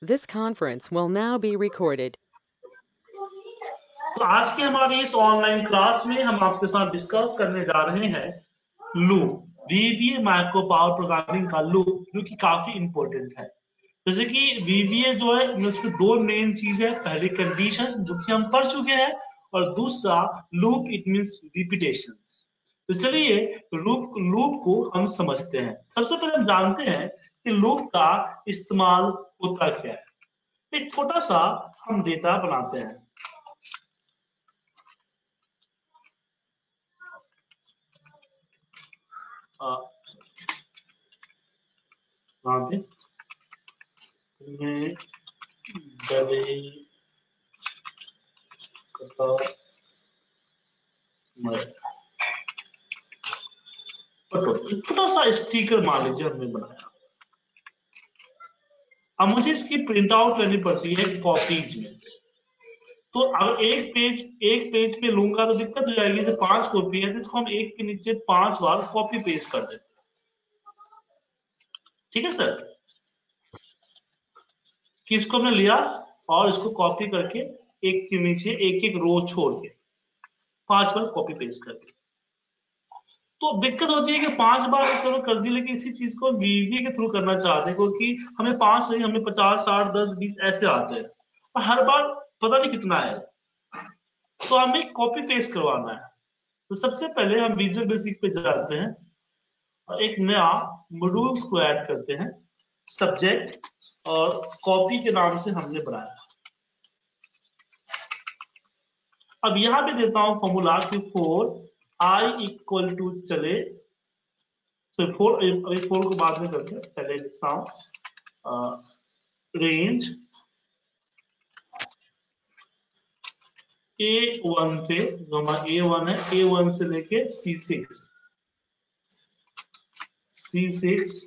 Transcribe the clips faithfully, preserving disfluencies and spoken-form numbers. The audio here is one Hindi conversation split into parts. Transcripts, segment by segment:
This conference will now be recorded. तो आज की हमारी इस ऑनलाइन क्लास में हम आपके साथ डिस्कस करने जा रहे हैं loop, VBA micro power programming का लूप, जो कि काफी इंपॉर्टेंट है। जैसे कि वीवीए जो है उसमें दो मेन चीज है, पहले कंडीशन जो कि हम पढ़ चुके हैं, और दूसरा लूप, इट मींस रिपीटेशन। तो चलिए लूप लूप को हम समझते हैं। सबसे पहले हम जानते हैं कि लूप का इस्तेमाल होता क्या है। एक छोटा सा हम डेटा बनाते हैं। बनाते में गले कटा छोटा सा स्टिकर मान लीजिए हमने बनाया। अब मुझे इसकी प्रिंट आउट लेनी पड़ती है कॉपीज में। तो अगर एक पेज एक पेज पे लूंगा तो दिक्कत हो जाएगी। जैसे पांच कॉपी है तो इसको हम एक के नीचे पांच बार कॉपी पेस्ट कर देते हैं। ठीक है सर, कि इसको हमने लिया और इसको कॉपी करके एक के नीचे एक एक रो छोड़ के पांच बार कॉपी पेस्ट कर दिया। तो दिक्कत होती है कि पांच बार चलो कर दी, लेकिन इसी चीज को वीवीए के थ्रू करना चाहते हैं, क्योंकि हमें पांच नहीं, हमें पचास साठ दस बीस ऐसे आते हैं और हर बार पता नहीं कितना है, तो हमें कॉपी पेस्ट करवाना है। तो सबसे पहले हम विजुअल बेसिक पे जाते हैं और एक नया मॉड्यूल्स को ऐड करते हैं, सब्जेक्ट और कॉपी के नाम से हमने बनाया। अब यहां पे देता हूं फॉर्मूला कि फोर आई इक्वल टू चले, तो फोर अभी फोर को बाद में करके पहले लिखता हूं रेंज ए वन से, जो हमारा ए वन है, ए वन से लेके C six C six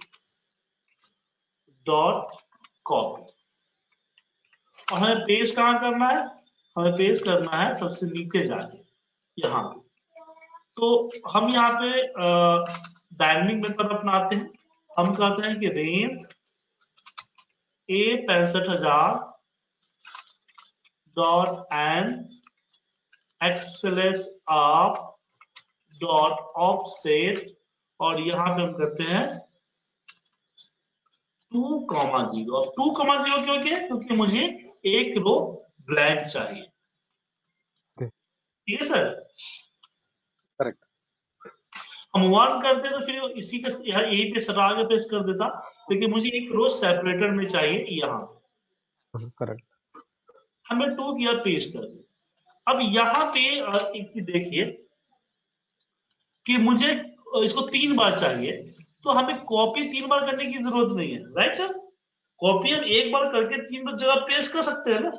dot copy. और हमें पेस्ट कहाँ करना है? हमें पेस्ट करना है सबसे नीचे जाके यहाँ पे। तो हम यहाँ पे डायनेमिक मेथड अपनाते हैं। हम कहते हैं कि रेंज ए पैंसठ हजार dot end XLS off dot offset, और यहाँ पे हम करते हैं टू कॉमा जीरो। और टू कॉमा जीरो क्यों किया? क्योंकि मुझे एक रो ब्लैंक चाहिए। ठीक है सर, करेक्ट। हम वन करते तो फिर इसी के यही पे सटा के पेस्ट कर देता, लेकिन मुझे एक रो सेपरेटर में चाहिए यहाँ। करेक्ट। हमें टू किया, पेस्ट कर दिया। अब यहाँ पे एक देखिए कि मुझे इसको तीन बार चाहिए, तो हमें कॉपी तीन बार करने की जरूरत नहीं है, राइट सर? कॉपी हम एक बार करके तीन बार जगह पेस्ट कर सकते हैं ना।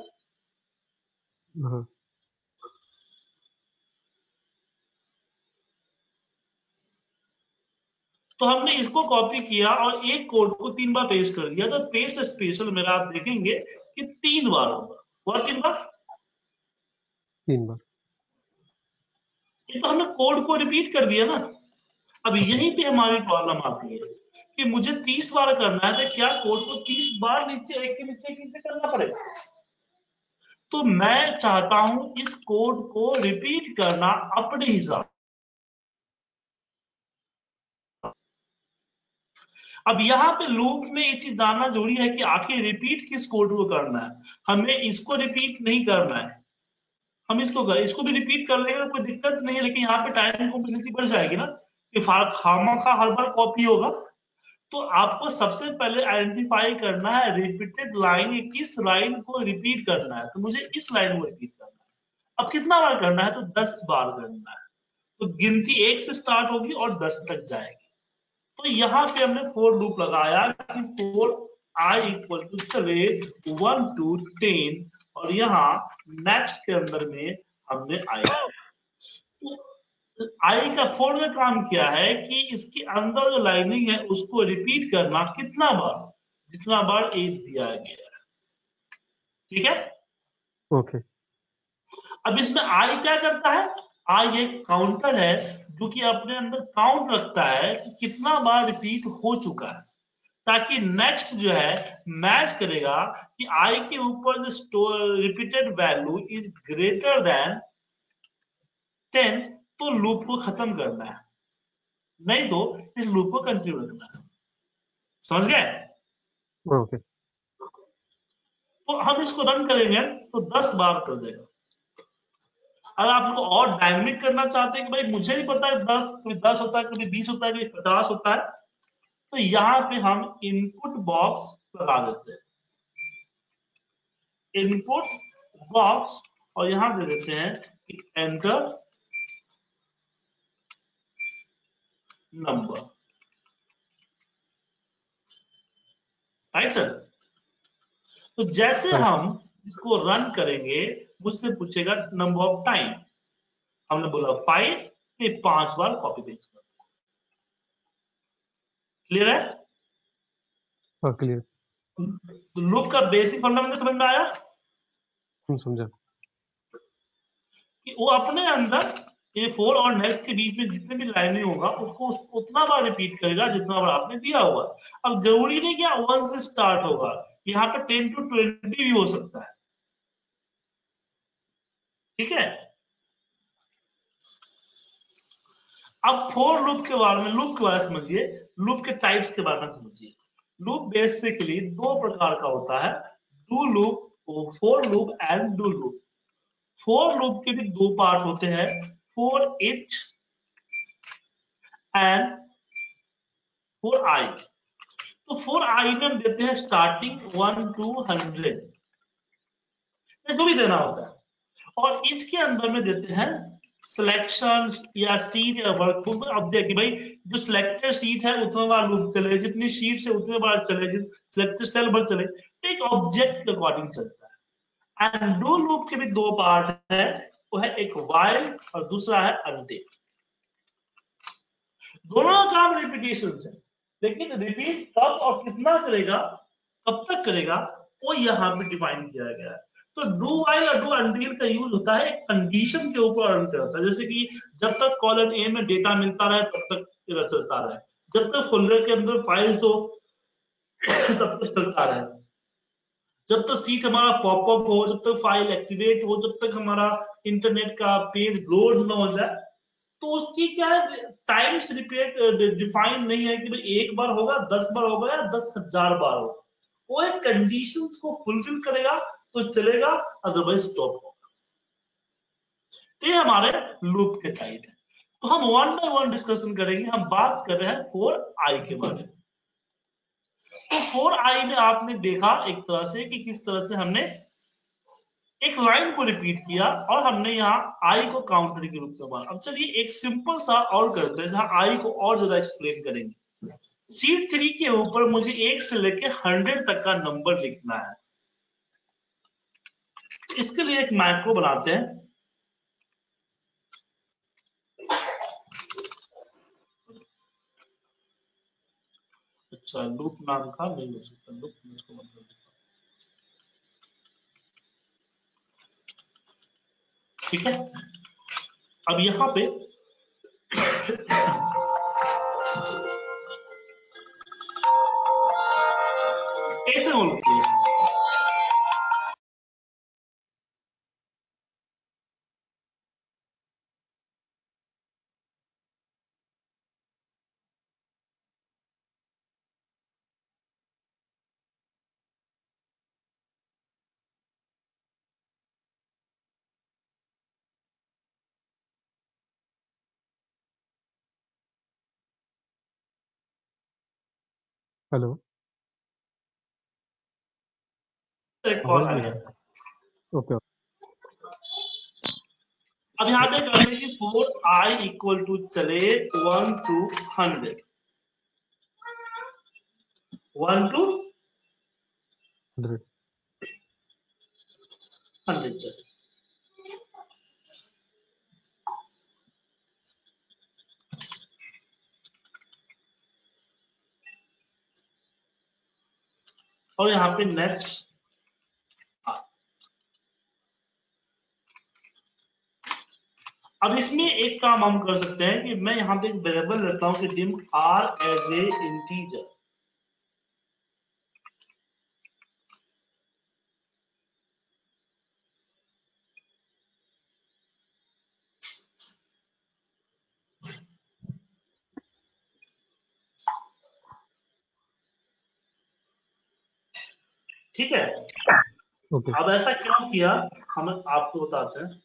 तो हमने इसको कॉपी किया और एक कोड को तीन बार पेस्ट कर दिया, तो पेस्ट स्पेशल मेरा आप देखेंगे कि तीन बार होगा। और तीन बार तीन बार ये तो हमने कोड को रिपीट कर दिया ना। अब यहीं पे हमारी प्रॉब्लम आती है कि मुझे तीस बार करना है, तो क्या कोड को तीस बार नीचे एक के नीचे एक नीचे करना पड़ेगा? तो मैं चाहता हूं इस कोड को रिपीट करना अपने हिसाब। अब यहाँ पे लूप में ये चीज जानना जरूरी है कि आखिर रिपीट किस कोड को करना है। हमें इसको रिपीट नहीं करना है, हम इसको कर, इसको भी रिपीट कर लेंगे तो कोई दिक्कत नहीं है, लेकिन यहाँ पे टाइम कॉम्प्लेक्सिटी बढ़ जाएगी ना कि खामखा हर बार कॉपी होगा। तो आपको सबसे पहले आइडेंटिफाई करना है रिपीटेड लाइन, किस लाइन को रिपीट करना है। तो मुझे इस लाइन को रिपीट करना है। अब कितना बार करना है? तो दस बार करना है। तो गिनती एक से स्टार्ट होगी और दस तक जाएगी। तो यहाँ पे हमने फोर लूप लगाया कि फोर आई इक्वल टू चले वन टू टेन, और यहाँ नेक्स्ट के अंदर में हमने आई तो आई का फोर का काम क्या है कि इसके अंदर जो लाइनिंग है उसको रिपीट करना कितना बार? जितना बार एज दिया गया है। ठीक है, ओके। अब इसमें आई क्या करता है? आई एक काउंटर है जो कि अपने अंदर काउंट रखता है कि कितना बार रिपीट हो चुका है। ताकि नेक्स्ट जो है मैच करेगा कि आई के ऊपर जो repeated value is greater than ten, तो लूप को खत्म करना है, नहीं तो इस लूप को कंटिन्यू रखना है। समझ गए? ओके तो हम इसको रन करेंगे तो दस बार कर देगा। अगर आप इसको और डायनेमिक करना चाहते हैं कि भाई मुझे नहीं पता है दस, कभी दस होता है, कभी बीस होता है, कभी पचास होता है, तो यहां पे हम इनपुट बॉक्स लगा देते हैं, इनपुट बॉक्स, और यहां दे देते हैं कि एंटर नंबर। Right sir? तो जैसे करेक्ट हम इसको रन करेंगे मुझसे पूछेगा नंबर ऑफ टाइम, हमने बोला फाइव, ये पांच बार कॉपी पेस्ट कर। क्लियर है? हाँ क्लियर तो लूप का बेसिक फंडामेंटल समझ में आया हम समझा कि वो अपने अंदर ये फोर और नेक्स्ट के बीच में जितने भी लाइनें होगा उसको उतना बार रिपीट करेगा जितना बार आपने दिया हुआ। अब जरूरी नहीं कि वन से स्टार्ट होगा, यहाँ पे टेन टू ट्वेंटी भी हो सकता है। ठीक है? अब फोर लूप के बारे में, लूप के बारे में समझिए, लूप के टाइप्स के बारे में समझिए। लूप बेसिकली दो प्रकार का होता है, do loop, for loop and do loop. For loop के भी दो पार्ट होते हैं, for each and for I. तो फोर आई में हम देते हैं स्टार्टिंग वन टू हंड्रेड, जो भी देना होता है, और इसके अंदर में देते हैं सिलेक्शन या सीट या वर्कबुक। अब देखिए भाई, जो सिलेक्टेड सीट है उतना बार लूप चले, जितनी सीट से उतने बार चले, सिलेक्टेड सेल भर चले, तो एक ऑब्जेक्ट के अकॉर्डिंग चलता है। एंड डू लूप के भी दो पार्ट है, वो है एक व्हाइल और दूसरा है अनटिल। दोनों का काम रिपीटेशन है, लेकिन रिपीट कब और कितना करेगा, कब तक करेगा, वो यहाँ पे डिफाइन किया गया है। तो डू व्हाइल और डू अनटिल का यूज होता है कंडीशन के ऊपर रन करता है, जैसे कि जब तक कॉलम ए में डेटा मिलता रहे तब तक चलता रहे, जब तक फोल्डर के अंदर फाइल तो तब तक चलता रहे, जब तक सीट हमारा पॉपअप हो, जब तक फाइल एक्टिवेट हो, जब तक हमारा इंटरनेट का पेज लोड न हो जाए। तो उसकी क्या है, टाइम्स रिपीट डिफाइन नहीं है कि भाई एक बार होगा, दस बार होगा या दस हजार बार होगा। वो एक कंडीशंस को फुलफिल करेगा तो चलेगा, अदरवाइज स्टॉप होगा। तो ये हमारे लूप के टाइप है। तो हम वन बाय वन डिस्कशन करेंगे। हम बात कर रहे हैं फोर आई के बारे में। तो फोर आई में आपने देखा एक तरह से कि किस तरह से हमने एक लाइन को रिपीट किया और हमने यहाँ आई को काउंटर के रूप में माना। अब चलिए एक सिंपल सा और करते हैं जहां आई को और ज्यादा एक्सप्लेन करेंगे। सीट थ्री के ऊपर मुझे एक से लेके हंड्रेड तक का नंबर लिखना है। इसके लिए एक मैक्रो बनाते हैं। अच्छा, लूप नाम का नहीं हो सकता, लूप इसको बंद कर देता हूं। ठीक है, अब यहां पे ऐसे बोलते हैं, हेलो एक कॉल आवाज आ नहीं आ गया। रहा ओके अब यहाँ पे कर लें कि फोर आई इक्वल टू चले one to hundred, one to hundred hundred चले। और यहाँ पे नेक्स्ट। अब इसमें एक काम हम कर सकते हैं कि मैं यहाँ पे एक वेरिएबल लेता हूँ कि dim R as a integer. ठीक है। ओके अब ऐसा क्यों किया हम आपको बताते हैं।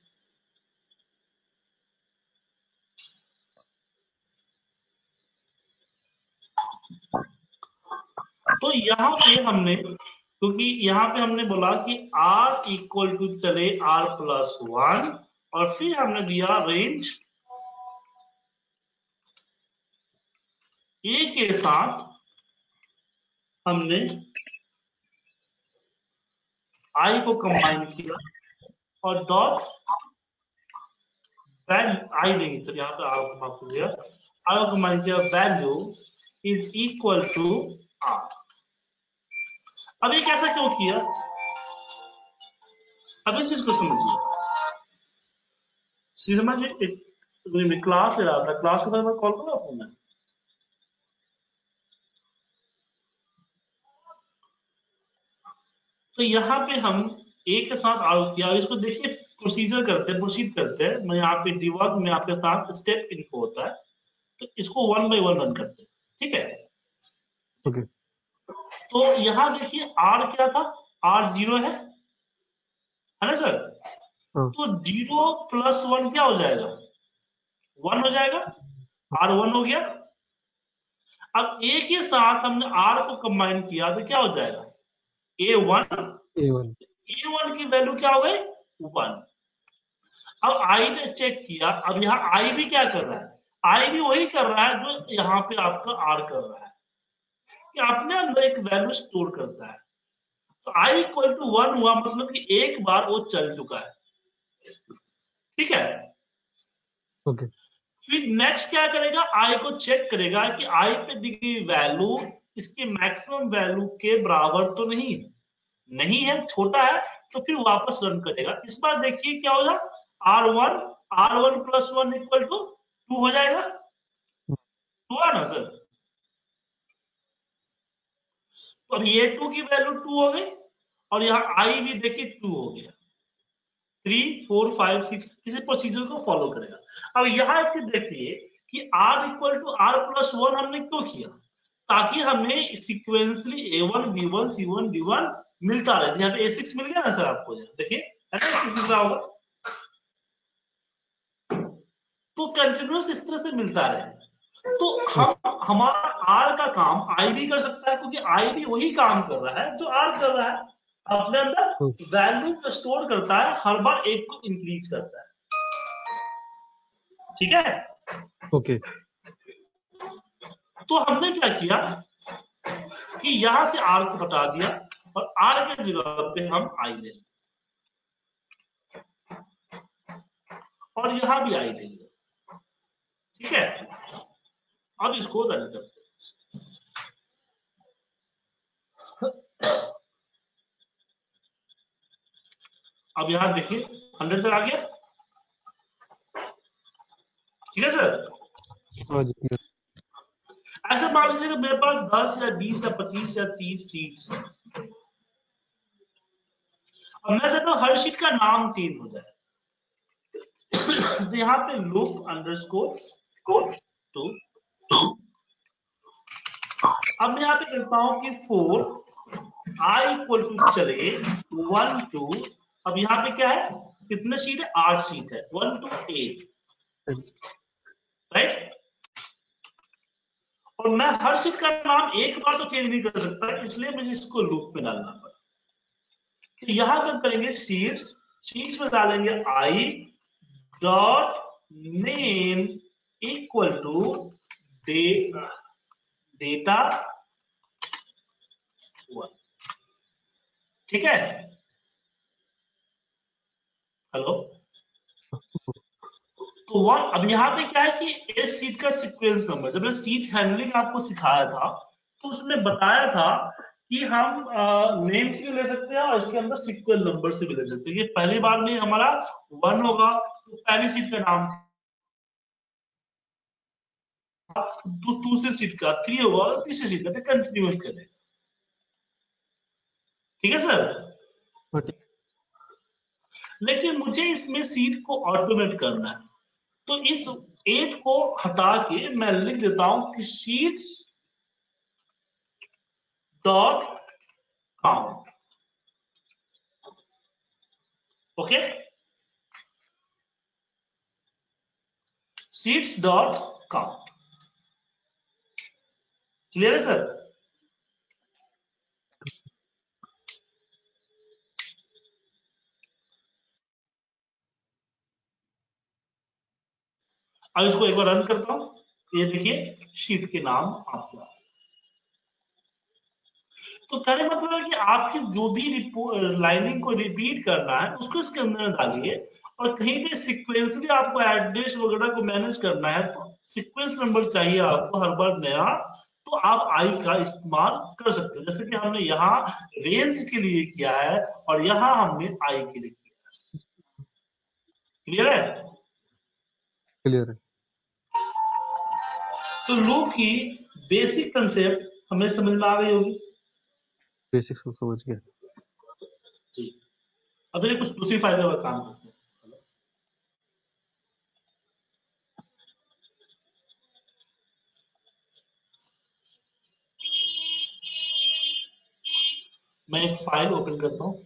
तो यहाँ पे हमने, क्योंकि यहाँ पे हमने बोला कि r इक्वल टू चले r प्लस वन, और फिर हमने दिया रेंज a के साथ हमने i को कंबाइन किया और डॉट वैल्यू आई नहीं, तो यहाँ पे r माफ कीजिएगा, i को कंबाइन किया, value is equal to r। अब ये कैसा क्यों किया, अब इस चीज को समझिए। श्रीमा जी एक क्लास ले रहा था, क्लास के बाद कॉल करो आपको मैं। तो यहाँ पे हम एक के साथ आउट किया, इसको देखिए प्रोसीजर करते हैं, प्रोसीड करते हैं। मैं यहाँ पे डिबग में आपके साथ स्टेप इनको होता है, तो इसको वन बाय वन रन करते हैं, ठीक है। ओके तो यहाँ देखिए आर क्या था, आर जीरो है है ना सर। हाँ तो जीरो प्लस वन क्या हो जाएगा, वन हो जाएगा, आर वन हो गया। अब ए के साथ हमने आर को कंबाइन किया तो क्या हो जाएगा, A one, A one A one की वैल्यू क्या हो गई, वन। अब आई ने चेक किया, अब यहाँ आई भी क्या कर रहा है, आई भी वही कर रहा है जो यहाँ पे आपका आर कर रहा है, कि अपने अंदर एक वैल्यू स्टोर करता है। तो आई इक्वल टू वन हुआ, मतलब कि एक बार वो चल चुका है, ठीक है। ओके फिर नेक्स्ट क्या करेगा, आई को चेक करेगा कि आई पे दी गई वैल्यू इसके मैक्सिमम वैल्यू के बराबर तो नहीं है, नहीं है, छोटा है, तो फिर वापस रन करेगा। इस बार देखिए क्या होगा, R one, R one plus one equal to two हो जाएगा, हुआ ना सर। तो अब ये टू की वैल्यू टू हो गई, और यहाँ आई भी देखिए टू हो गया, थ्री फोर फाइव सिक्स, इसी प्रोसीजर को फॉलो करेगा। अब यहाँ एक चीज देखिए कि r equal to R plus one हमने क्यों किया, ताकि हमें sequentially A one B one C one D one मिलता रहे। यहाँ पे ए सिक्स मिल गया ना सर आपको, देखिए है ना, ए सिक्स मिल रहा होगा, तो कंटिन्यूस इस तरह से मिलता रहे। तो हम हमारा आर का काम आई भी कर सकता है, क्योंकि आई भी वही काम कर रहा है जो आर कर रहा है, अपने अंदर वैल्यू को स्टोर करता है, हर बार एक को इंक्रीज करता है, ठीक है। ओके तो हमने क्या किया कि यहां से आर को हटा दिया, और आर के जगह पे हम आई ले लिया, और यहां भी आई ले लिया, ठीक है। अब इसको रन करते हैं। अब यहां देखिए हंड्रेड तक आ गया, ठीक है सर। हाँ जी yes. ऐसे मान लीजिए कि मेरे पास दस या बीस या पच्चीस या तीस सीट्स है। अब मैं चाहता हूं हर शीट का नाम चेंज हो जाए, तो यहाँ पे लूप अंडरस्कोर टू, अब मैं यहाँ पे कहता हूं कि फोर आई इक्वल टू चले वन टू, अब यहाँ पे क्या है, कितने शीट है, आठ शीट है, वन टू एट, राइट। और मैं हर शीट का नाम एक बार तो चेंज नहीं कर सकता, इसलिए मुझे इसको लूप में डालना पड़ा। तो यहां पर करेंगे शीट्स, शीट्स में डालेंगे I dot name equal to data one, ठीक है। हेलो, तो वन, अब यहाँ पे क्या है कि एक सीट का सीक्वेंस नंबर, जब मैं सीट हैंडलिंग आपको सिखाया था तो उसमें बताया था कि हम नेम से भी ले सकते हैं और इसके अंदर सीक्वेंस नंबर से भी ले सकते हैं। ये पहली बार में हमारा वन होगा तो पहली सीट का नाम, दूसरी सीट का थ्री होगा और तीसरी सीट का कंटिन्यूस करेगा, ठीक है सर। Okay. लेकिन मुझे इसमें सीट को ऑटोमेट करना है, तो इस एट को हटा के मैं लिख देता हूं कि sheets dot count, sheets dot count. Clear है सर? अब इसको एक बार रन करता हूं, ये देखिए शीट के नाम आपको। तो कहने मतलब है कि आपकी जो भी लाइनिंग को रिपीट करना है उसको इसके अंदर डालिए, और कहीं भी सिक्वेंसली आपको एड्रेस वगैरह को मैनेज करना है तो सीक्वेंस नंबर चाहिए आपको हर बार नया, तो आप आई का इस्तेमाल कर सकते हैं। जैसे कि हमने यहाँ रेंज के लिए किया है और यहाँ हमने आई के लिए किया है। क्लियर है? क्लियर है। तो लूप की बेसिक कंसेप्ट हमें समझ में आ गई होगी। बेसिक्स को समझ गया। जी, अब ये कुछ दूसरी फायदे वाला काम करते हैं। मैं एक फाइल ओपन करता हूं।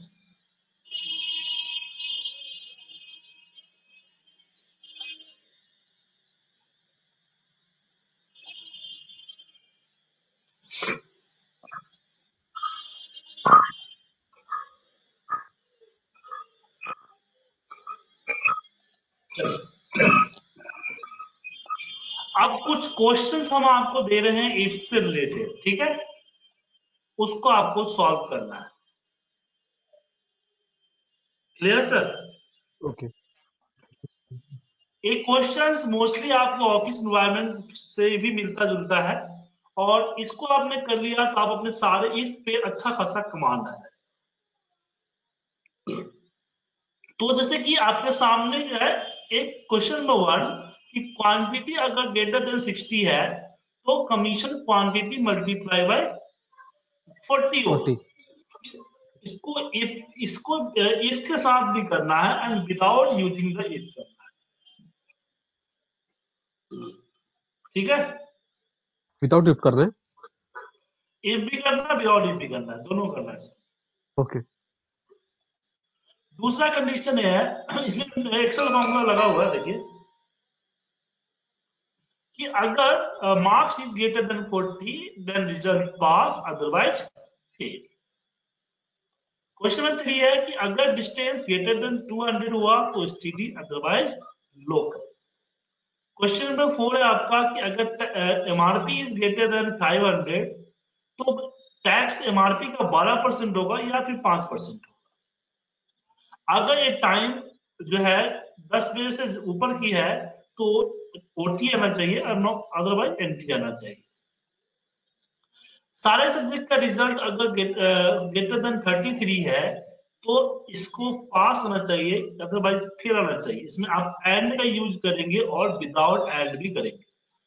अब कुछ क्वेश्चंस हम आपको दे रहे हैं इफ से रिलेटेड, ठीक है, उसको आपको सॉल्व करना है। Clear sir? ओके। ये क्वेश्चंस मोस्टली आपके ऑफिस एनवायरनमेंट से भी मिलता जुलता है, और इसको आपने कर लिया तो आप अपने सारे इस पे अच्छा खासा कमांड है। तो जैसे कि आपके सामने जो है एक क्वेश्चन नंबर वन कि क्वांटिटी अगर ग्रेटर देन सिक्सटी है तो commission quantity multiply by forty हो। फोर्टी। इसको इफ इसको इफ के साथ भी करना है and without using the if करना है। ठीक है? विदाउट इफ करना है। इफ भी करना है, विदाउट इफ भी करना है, दोनों करना है। ओके। दूसरा कंडीशन है, इसमें एक्सेल फॉर्मूला लगा हुआ है, देखिए कि अगर marks is greater than forty then result pass otherwise fail. Question number three है कि अगर distance greater than two hundred हुआ तो STD otherwise local. Question number four है आपका कि अगर MRP is greater than five hundred तो टैक्स एमआरपी का बारह परसेंट होगा या फिर पांच परसेंट होगा। अगर ये टाइम जो है दस मिनट से ऊपर की है तो ओटी आना चाहिए और नो अदरवाइज एंट्री आना चाहिए। सारे सब्जेक्ट का रिजल्ट अगर ग्रेटर देन थर्टी थ्री है तो इसको पास होना चाहिए अदरवाइज फेल आना चाहिए। इसमें आप एंड का यूज करेंगे और विदाउट एंड भी करेंगे।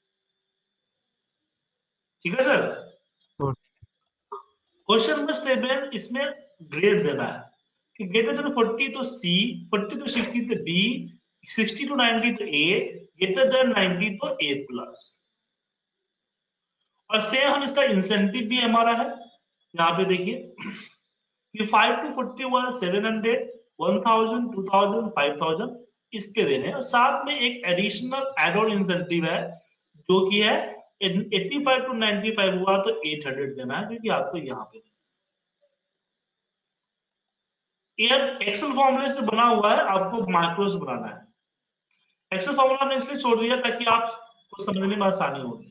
ठीक है सर? क्वेश्चन नंबर सेवन, इसमें ग्रेड देना है कि ग्रेटर देन फोर्टी तो सी, फोर्टी टू सिक्सटी तो बी, सिक्सटी टू नाइंटी तो ए, ग्रेटर देन नाइंटी तो ए प्लस। और सेम हम इसका इंसेंटिव भी हमारा है, यहाँ पे देखिए कि फाइव टू फोर्टी हुआ seven hundred, one thousand, two thousand, five thousand इस पे देने हैं। और साथ में एक एडिशनल एड ऑन इंसेंटिव है जो कि है eighty five to ninety five हुआ तो एट हंड्रेड देना है, जो कि आपको यहाँ पे एक्सेल फॉर्मूले से बना हुआ है, आपको माइक्रो से बनाना है। एक्सेल फॉर्मूला ने इसलिए छोड़ दिया ताकि आपको समझने में आसानी होगी।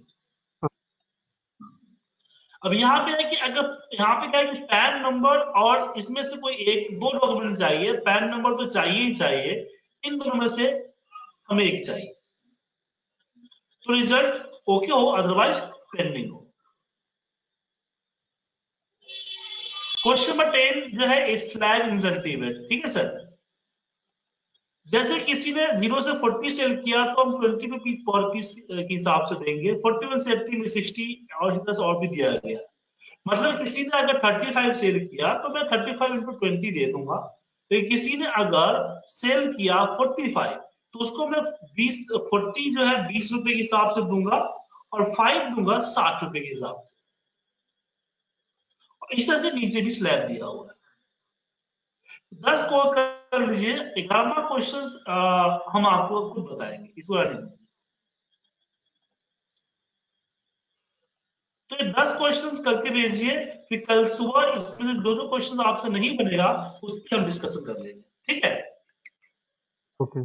अब यहाँ पे है कि अगर यहाँ पे क्या है कि पैन नंबर और इसमें से कोई एक दो डॉक्यूमेंट चाहिए, पैन नंबर तो चाहिए ही चाहिए, इन दोनों में से हमें एक चाहिए तो रिजल्ट ओके हो अदरवाइज पेंडिंग हो। क्वेश्चन नंबर टेन जो है एक स्लैग इंसेंटिव है। ठीक है सर? जैसे किसी ने जीरो से फोर्टी सेल किया तो हम ट्वेंटी रुपीज पर पीस के हिसाब से देंगे, फोर्टी वन से एट्टी में सिक्सटी और इस तरह से और भी दिया गया। मतलब किसी ने अगर थर्टी फाइव सेल किया तो मैं थर्टी फाइव इंटू ट्वेंटी दे दूंगा, तो किसी ने अगर सेल किया फोर्टी फाइव तो उसको मैं बीस फोर्टी जो है बीस रुपए के हिसाब से दूंगा और फाइव दूंगा साठ रुपए के हिसाब से। इस तरह से नीचे भी स्लैब दिया हुआ है। दस को कर लीजिए, ग्यारहवां क्वेश्चन हम आपको खुद बताएंगे, इस बारे में। तो ये दस क्वेश्चंस करके भेजिए, फिर कल सुबह इसमें से जो जो क्वेश्चंस आपसे नहीं बनेगा उस पर हम डिस्कशन कर लेंगे, ठीक है। ओके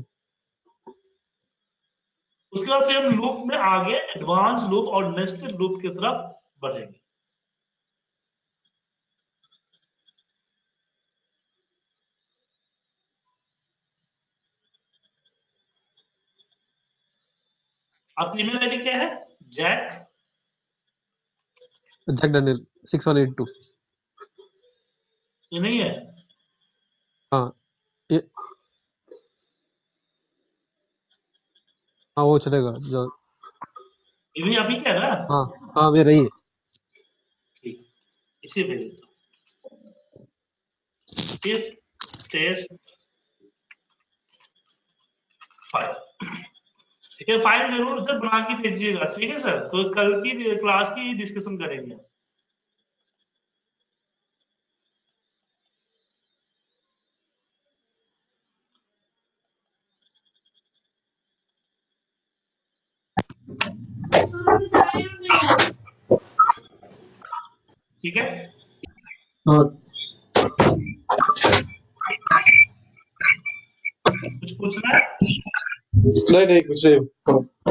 उसके बाद फिर हम लूप में आगे एडवांस लूप और नेस्टेड लूप की तरफ बढ़ेंगे। आपकी ईमेल आईडी क्या है? Jack Jack Daniel six one eight two. ये नहीं है? हाँ ये हाँ वो चलेगा जो। ये भी आप ही क्या है ना? हाँ हाँ मेरा ही है। ठीक, इसे भेज देता हूँ। इफ टेस्ट फाइल, ठीक है, फाइल जरूर से बना के भेजिएगा, ठीक है सर। तो कल की क्लास की डिस्कशन करेंगे। ठीक है, हाँ कुछ पूछना है? नहीं नहीं कुछ नहीं। हाँ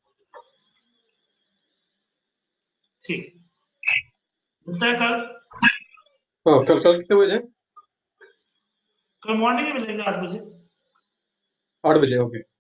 ठीक, मिलता है कल। हाँ, कल कल कितने बजे? कल मॉर्निंग में मिलेंगे आठ बजे। आठ बजे ओके।